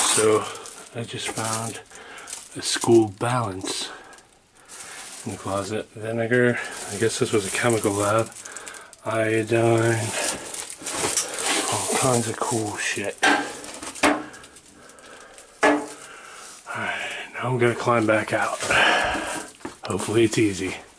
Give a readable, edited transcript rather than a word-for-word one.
So I just found a school balance in the closet. Vinegar, I guess this was a chemical lab. Iodine, all kinds of cool shit. Alright, now I'm gonna climb back out. Hopefully it's easy.